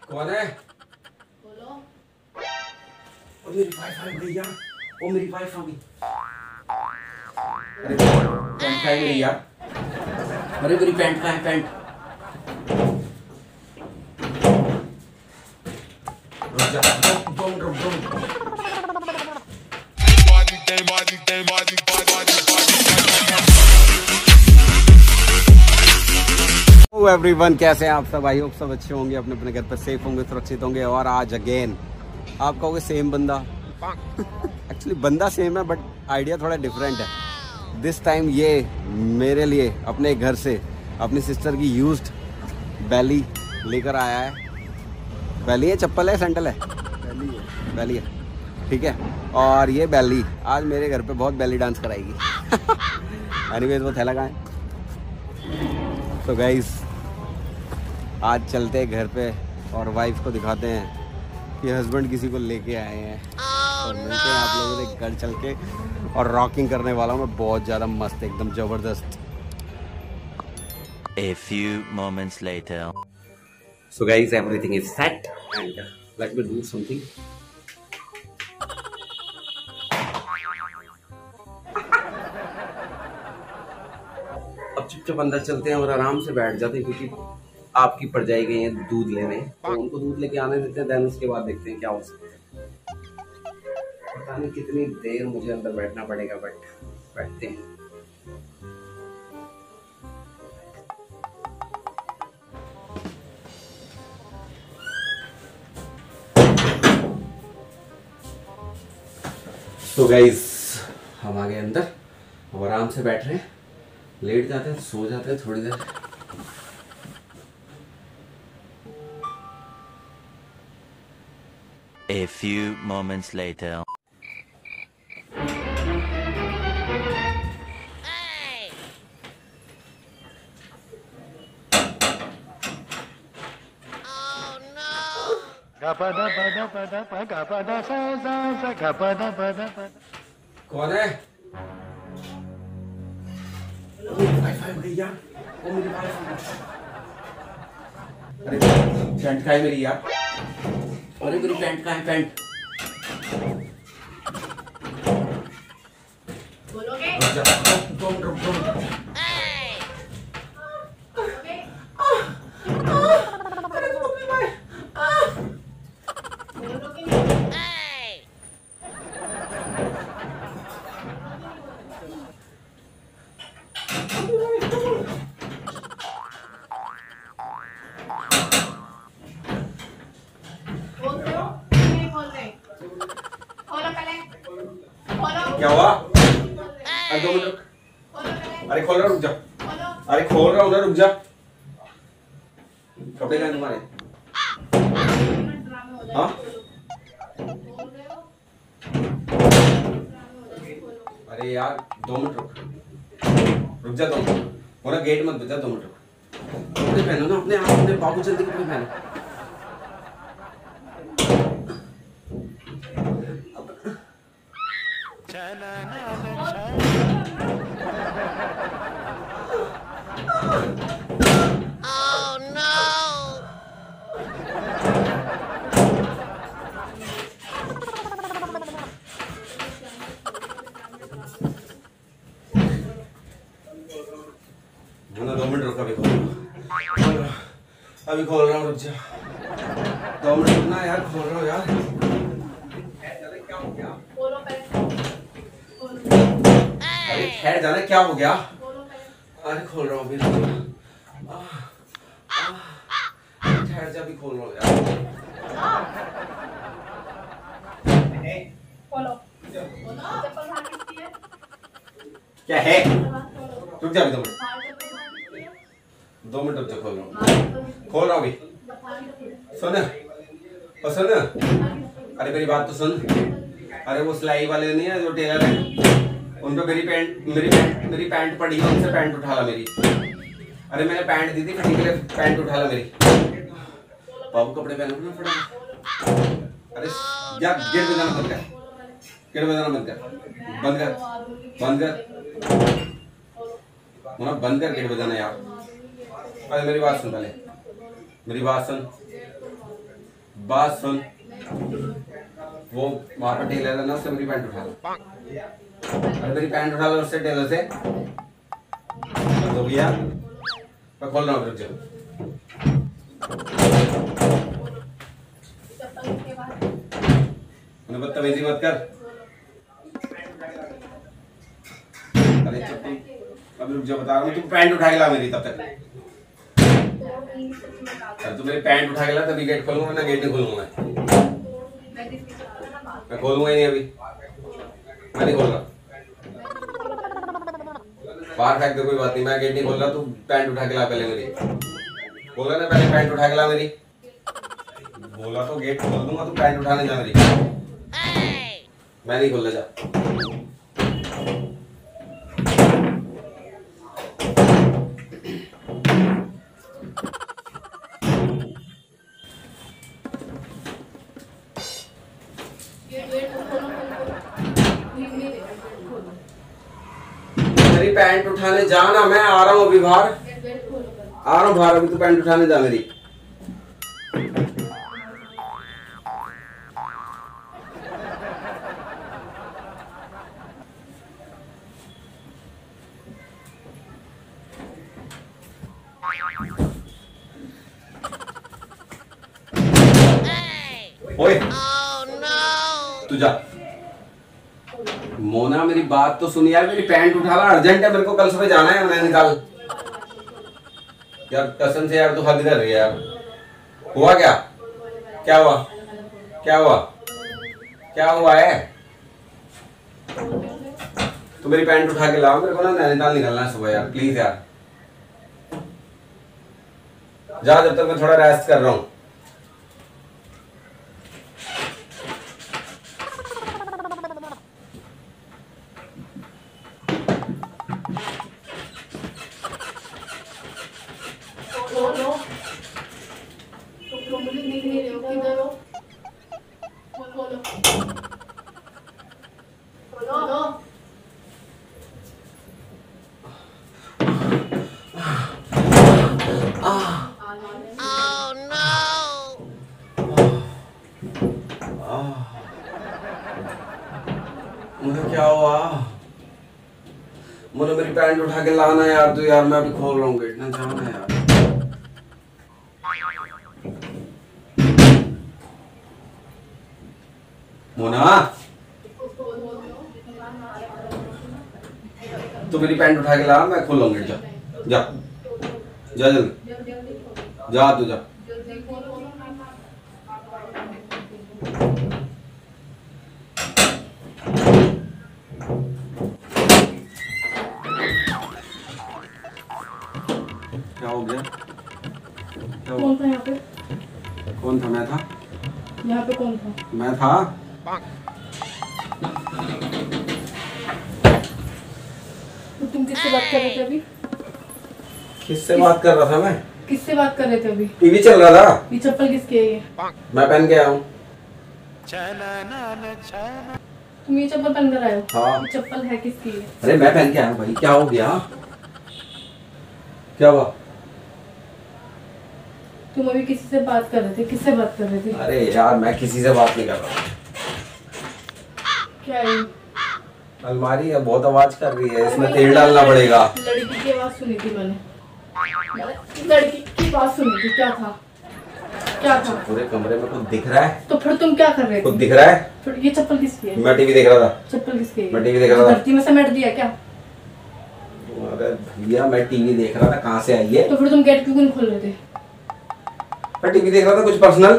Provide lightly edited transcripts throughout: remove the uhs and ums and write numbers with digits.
कौन है? बोलो। ओ मेरी वाइफ आ गई यार। ओ मेरी वाइफ आ गई। अरे पैंट कहाँ है मेरी यार? अरे मेरी पैंट कहाँ है? पैंट रुक जा, रुक। एवरीवन, कैसे हैं आप सब? आई होप सब अच्छे होंगे, अपने अपने घर पर सेफ होंगे, सुरक्षित होंगे। और आज अगेन आप कहोगे सेम बंदा। एक्चुअली बंदा सेम है बट आइडिया थोड़ा डिफरेंट है। दिस टाइम ये मेरे लिए अपने घर से अपनी सिस्टर की यूज्ड बैली लेकर आया है। बैली है, चप्पल है, सैंडल है? बैली है, ठीक है। और ये बैली आज मेरे घर पे बहुत बैली डांस कराएगी। एनीवेज, वो थैला कहाँ है? तो गाइस, आज चलते हैं घर पे और वाइफ को दिखाते हैं कि हस्बैंड किसी को लेके आए हैं। और मिलते हैं आप लोगों से घर चल के। और रॉकिंग करने वाला हूँ मैं बहुत ज़्यादा मस्त, एकदम ज़बरदस्त। A few moments later. So guys, everything is set and let me do something. अब चुपचाप अंदर चलते हैं और आराम से बैठ जाते हैं, क्योंकि आपकी पड़ जाएगी है दूध लेने। तो उनको दूध लेके आने देते हैं, देन उसके बाद देखते हैं क्या हो सकता है। पता नहीं कितनी देर मुझे अंदर बैठना पड़ेगा, बट बैठते हैं। तो गाइस, हम आ गए अंदर, अब आराम से बैठ रहे हैं, लेट जाते हैं, सो जाते हैं थोड़ी देर। A few moments later. कौन है? अरे पैंट कहाँ है मेरी यार? अरे मेरी पैंट कहाँ है? पैंट बोलोगे? रुक जा, रुक। बोलोगे नहीं? बोलते हो? नहीं बोल रहे। खोलो पहले। खोलो। क्या हुआ? अरे 2 मिनट रुक। खोलो पहले। अरे खोल रहा, रुक जा। खोलो। अरे खोल रहा हूँ ना, रुक जा। कपड़े कहाँ हैं तुम्हारे? ड्रामे हो जाएंगे। हाँ? बोल रहे हो? अरे यार 2 मिनट रुक जा, 2 मिनट। पूरा गेट मत बजा, 2 मिनट रुक। कपड़े पहनो ना अपने आप, अपने बाबू जल्दी कपड़े पहनो। ना 2 मिनट रुक, अभी खोल रहा हूँ, रुक जा। 2 मिनट रुकना यार, खोल रहा हूँ यार। क्या हो गया? बोलो पहले। अरे ठहर जाना, क्या हो गया? बोलो पहले। अरे खोल रहा हूँ अभी, ठहर जा, अभी खोल रहा हूँ यार। खोलो। बोलो। चप्पल बाहर किसकी है? क्या है? खोलो। रुक जा अभी 2 मिनट, बाहर चप्पल बाहर किसकी है? 2 मिनट रुक जा, खोल रहा हूँ, बाहर खोल रहा हूँ अभी। बाहर किसकी है? सुन, और सुन, अरे मेरी बात तो सुन। अरे वो सिलाई वाले नहीं है जो टेलर है, उनको मेरी पैंट पड़ी है, उनसे पैंट उठा ला मेरी। अरे मैंने पैंट दी थी फिटिंग के लिए, पैंट उठा ला मेरी। बाबू कपड़े पहनो ना फटाफट। अरे यार गेट बजाना बंद कर, गेट बजाना बंद कर, बंद कर मुन्ना, बंद कर गेट बजाना यार। अरे मेरी बात सुन, पहले मेरी बात सुन। बात सुन, वो वहां पर टेलर है ना, उससे मेरी पैंट उठा लो। अरे मेरी पैंट उठा लो उससे, टेलर से। तो भैया मैं खोल रहा हूँ, रुक जाओ। बदतमीजी मत कर। अरे चप्पल, अब रुक जा, बता रहा हूँ। तू पैंट उठा के ला मेरी तब तक। तू मेरी पैंट उठा के ला तभी गेट खोलूंगा, ना गेट नहीं खोलूंगा मैं खोलूंगा ही नहीं अभी, मैं नहीं खोल रहा। बाहर फेंक दे, कोई बात नहीं, मैं गेट नहीं खोल रहा। तू पैंट उठा के ला पहले मेरी। बोला ना पहले पैंट उठा के ला मेरी। बोला तो गेट खोल दूंगा, तू पैंट उठाने जा मेरी। मैं नहीं खोल रहा, जा। मेरी पैंट उठाने जा ना, मैं आ रहा हूँ अभी बाहर, आ रहा हूँ बाहर अभी। तू पैंट उठाने जा मेरी। ओए तू जा। मोना मेरी बात तो सुन यार, मेरी पैंट उठा ला, अर्जेंट है, मेरे को कल सुबह जाना है नैनीताल। यार कसम से यार, तू हद कर रही है यार। हुआ क्या? क्या हुआ? क्या हुआ? क्या हुआ है? तू मेरी पैंट उठा के लाओ, मेरे को ना नैनीताल निकलना है सुबह यार, प्लीज यार। जा, जब तक मैं थोड़ा रेस्ट कर रहा हूँ। मुझे क्या हुआ? मुझे मेरी पैंट उठा के लाना है यार। तू यार, मैं अभी खोल रहा हूँ गेट, ना जाना है यार। मोना, तू मेरी पैंट उठा के ला, मैं खोल लूंगा। जा जा जा, जल्दी जा, तू जा। क्या हो गया? कौन था यहाँ पे? कौन था? मैं था यहाँ पे। कौन था? मैं था। तो तुम किससे बात कर रहे थे अभी? किससे बात कर रहा था मैं? किससे बात कर रहे थे अभी? टीवी चल रहा था। ये चप्पल किसकी है? ये मैं पहन के आया हूँ। तुम ये चप्पल पहन कर आए हो? हाँ। ये चप्पल है किसकी है? अरे मैं पहन के आया हूँ भाई। क्या हो गया? क्या हुआ? तुम अभी किसी से बात कर रहे थे, किससे बात कर रहे थे? अरे यार, मैं किसी से बात नहीं कर रहा। क्या है? अलमारी है, बहुत आवाज कर रही है, इसमें तेल डालना पड़ेगा। लड़की की आवाज सुनी थी मैंने। लड़की की बात सुनी थी। क्या था? क्या था? पूरे कमरे में कुछ दिख रहा है। तो फिर तुम क्या कर रहे कुछ थे? दिख रहा है। फिर ये चप्पल किसकी है? मैं टीवी देख रहा था। चप्पल किसकी है? मैं टीवी देख रहा था। धरती में समेट दिया क्या? अरे भैया, मैं टीवी देख रहा था, कहाँ से आई है? तो फिर तुम गेट क्यों नहीं खोल रहे थे? मैं टीवी देख रहा था, कुछ पर्सनल।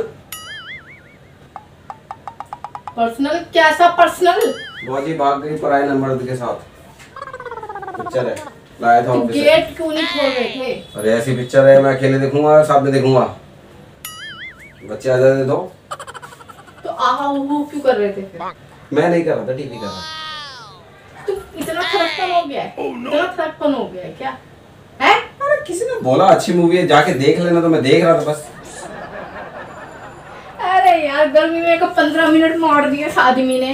पर्सनल? कैसा पर्सनल? बुआ जी भाग गई पराये नंबर के साथ। पिक्चर है, लाया था तो ऑफिस से। गेट क्यों नहीं खोल रहे थे? अरे ऐसी पिक्चर है, मैं अकेले देखूंगा, साथ में देखूंगा। बच्चे आ जाते तो। तो आहा वो क्यों कर रहे थे फिर? मैं नहीं कर रहा था, टीवी कर रहा था। तुम इतना खराबपन हो गया है? इतना खराबपन हो गया है क्या? है? अरे किसी ने बोला अच्छी मूवी है, जाके देख लेना, तो मैं देख रहा था बस। अरे यार, गर्मी में 15 मिनट मार दिए इस आदमी ने।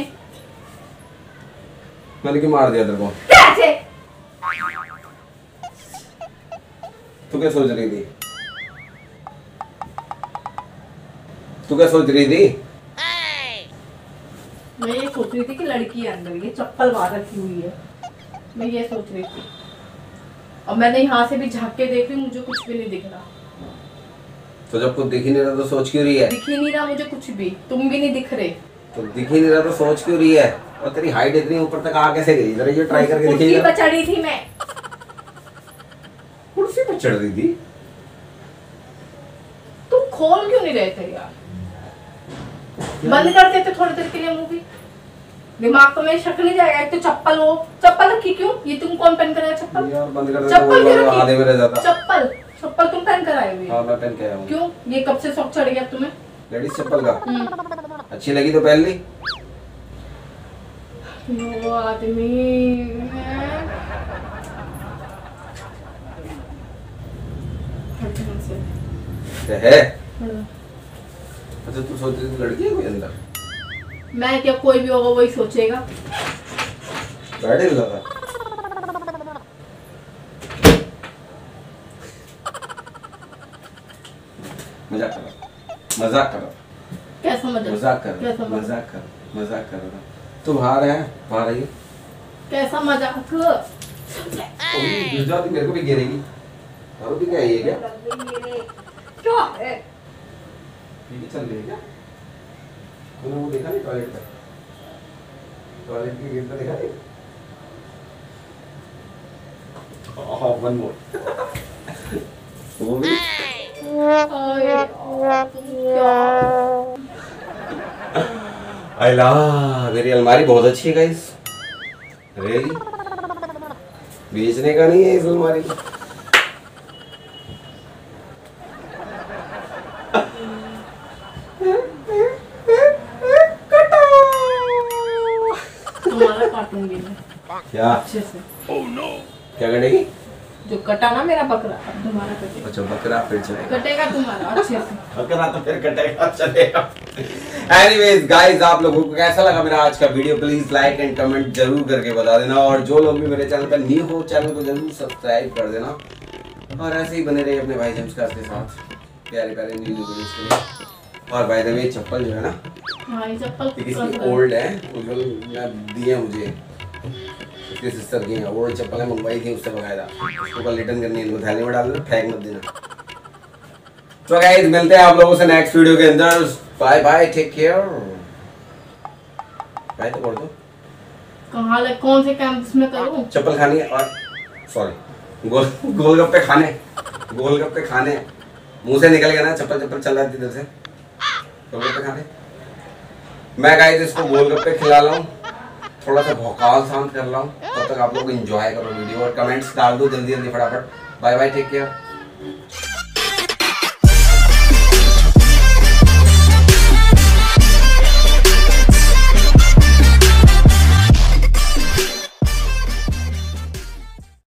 मैंने क्यों मार दिया तेरे को? कैसे? तू क्या सोच रही थी? तू क्या सोच रही थी? मैं ये सोच रही थी कि लड़की है अंदर, ये चप्पल बाहर रखी हुई है, मैं ये सोच रही थी। और मैंने यहाँ से भी झांक के देख रही, मुझे कुछ भी नहीं दिख रहा। तो जब कुछ दिख ही नहीं रहा तो सोच क्यों रही है? दिख ही नहीं रहा मुझे कुछ भी, तुम भी नहीं दिख रहे। तो दिख ही नहीं रहा तो सोच क्यों रही है? और तेरी हाइट इतनी ऊपर तक आ कैसे गई? जरा ये ट्राई करके कुर्सी देखिएगा। पर चढ़ी थी मैं। कुर्सी पर चढ़ रही थी? तुम खोल क्यों नहीं रहे थे यार? बंद कर देते थोड़ी देर के लिए मूवी, दिमाग को मेरे शक नहीं जाएगा। एक तो चप्पल, वो चप्पल रखी क्यों? ये तुम कौन पहन कर आया चप्पल? यार बंद कर दे, चप्पल क्यों रखी? आधे में रह जाता। चप्पल चप्पल तुम पहन कर आए हुए? हाँ मैं पहन के आया हूँ। क्यों? ये कब से शौक चढ़ गया तुम्हें? लेडीज चप्पल का? अच्छी लगी तो पहन ली। वो आदमी क्या है? अच्छा तू सोच रही थी लड़की है कोई अंदर? मैं क्या, कोई भी होगा वही सोचेगा। बैठे लगा मजाक कर रहा, मजाक कर रहा, कैसा मजाक? मजाक कर कैसा रहा, मजाक कर रहा। तू बाहर है, बाहर आइए। कैसा मजाक? गिर जाती मेरे को भी गिरेगी। और भी क्या है ये? क्या क्या है? पीछे चल रही है क्या? तूने वो देखा नहीं टॉयलेट पे? टॉयलेट के गेट पे देखा नहीं? One more. वो भी अला मेरी अलमारी बहुत अच्छी है गाइस। रियली बेचने का नहीं है इस अलमारी को। तुम्हारा काटूंगी मैं क्या? अच्छे से। क्या कटेगी? जो कटा ना मेरा बकरा, अब तुम्हारा कटेगा। अच्छा बकरा फिर चलेगा। कटेगा तुम्हारा अच्छे से। बकरा तो फिर कटेगा, चलेगा। एनीवेज गाइस, आप लोगों को कैसा लगा मेरा आज का video? Please like and comment जरूर करके बता देना। और जो लोग भी मेरे चैनल पर न्यू हो, चैनल को जरूर सब्सक्राइब कर देना। और ऐसे ही बने रहिए अपने भाई जेम्स के साथ प्यारे प्यारे न्यू वीडियोस के लिए। और बाय द वे चप्पल जो है ना, हाँ ये चप्पल किसी ओल्ड है, दिए मुझे उसकी सिस्टर की ओल्ड चप्पल है, मंगवाई थी उससे बकायदा। उसको कल रिटर्न करनी है, इनको थैले में डाल देना, फेंक मत देना। तो गाइस मिलते हैं आप लोगों से नेक्स्ट वीडियो के अंदर। Bye bye, take care. Bye तो बोल दो। कहाँ लग, कौन से कैंपस में करूँ? चप्पल खानी है और सॉरी गोलगप्पे खाने, गोलगप्पे खाने। मुंह से निकल गया ना, चप्पल चप्पल चल रहा थी इधर से। गोलगप्पे खाने। मैं गाइस इसको गोलगप्पे खिला रहा हूँ, थोड़ा सा भौकाल शांत कर रहा हूँ। तब तक आप लोग एंजॉय करो वीडियो और कमेंट्स डाल दो जल्दी जल्दी फटाफट। Bye bye, take care.